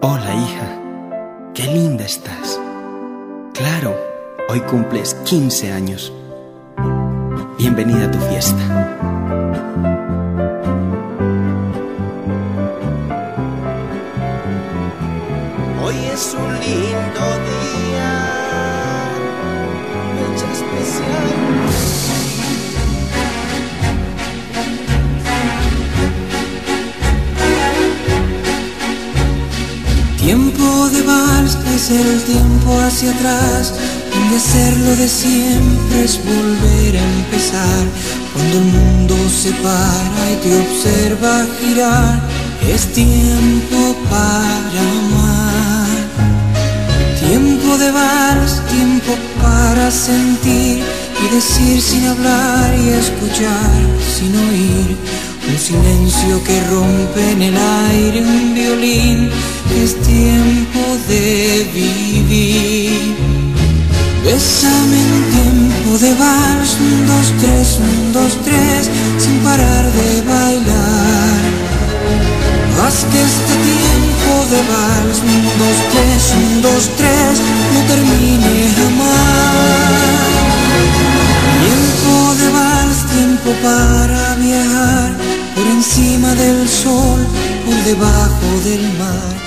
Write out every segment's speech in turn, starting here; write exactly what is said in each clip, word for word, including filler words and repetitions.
Hola, hija, qué linda estás. Claro, hoy cumples quince años. Bienvenida a tu fiesta. Hoy es un lindo día, fecha especial. Tiempo de vals es el tiempo hacia atrás, donde hacerlo de siempre es volver a empezar. Cuando el mundo se para y te observa girar, es tiempo para amar. Tiempo de vals, tiempo para sentir y decir sin hablar y escuchar sin oír. Un silencio que rompe en el aire un violín. Es tiempo de vivir. Bésame en tiempo de vals, un, dos, tres, un, dos, tres, sin parar de bailar. Haz que este tiempo de vals, un, dos, tres, un, dos, tres, no termine jamás. Tiempo de vals, tiempo para viajar, por encima del sol, por debajo del mar.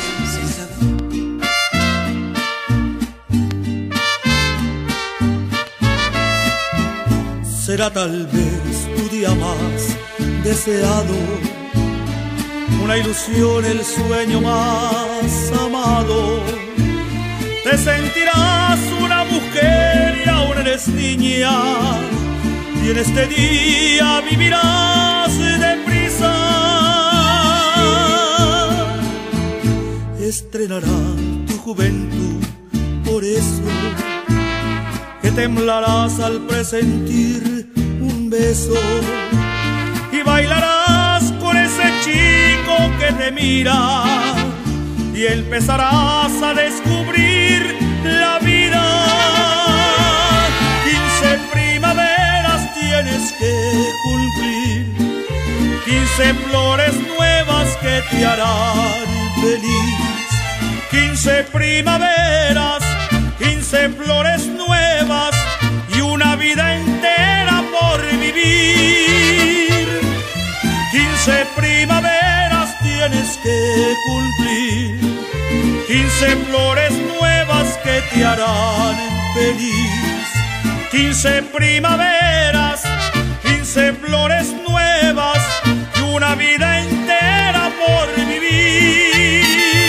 Será tal vez tu día más deseado, una ilusión, el sueño más amado. Te sentirás una mujer y aún eres niña, y en este día vivirás deprisa. Estrenará tu juventud, por eso que temblarás al presentir un beso, y bailarás con ese chico que te mira, y empezarás a descubrir la vida. Quince primaveras tienes que cumplir, quince flores nuevas que te harán feliz. Quince primaveras, quince flores nuevas y una vida entera por vivir. Quince primaveras tienes que cumplir, quince flores nuevas que te harán feliz. Quince primaveras, quince flores nuevas y una vida entera por vivir.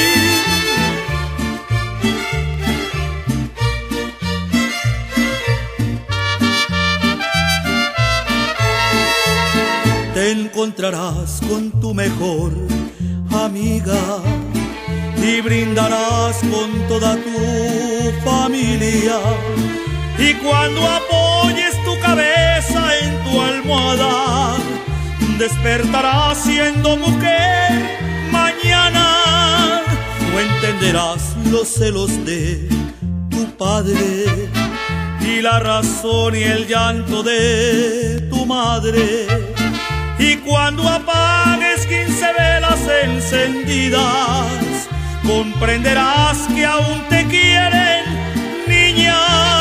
Te encontrarás con tu mejor amiga y brindarás con toda tu familia. Y cuando apoyes tu cabeza en tu almohada, despertarás siendo mujer mañana. No entenderás los celos de tu padre y la razón y el llanto de tu madre. Y cuando apagues quince velas encendidas, comprenderás que aún te quieren, niña.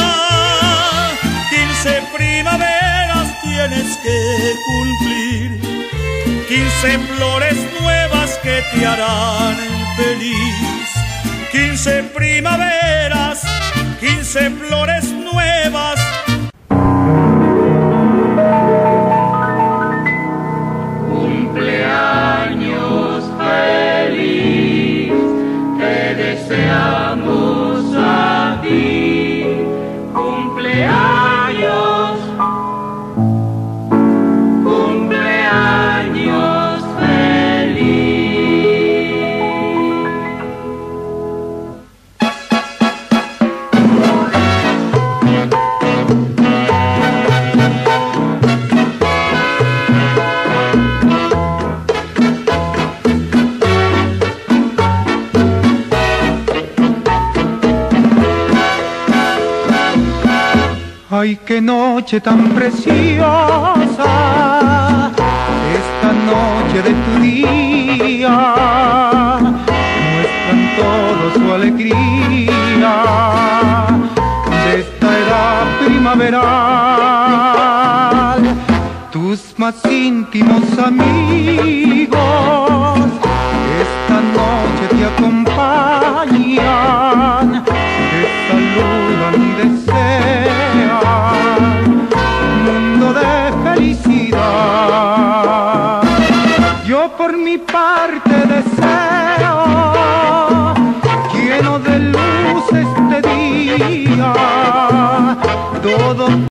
Quince primaveras tienes que cumplir, quince flores nuevas que te harán feliz. Quince primaveras, quince flores nuevas. Cumpleaños feliz, te deseamos a ti. Cumpleaños, cumpleaños feliz. Ay, qué noche tan preciosa, esta noche de tu día, muestran todo tus más íntimos amigos esta noche te acompañan, te saludan y desean mundo de felicidad. Yo por mi parte deseo, lleno de luz este día, todo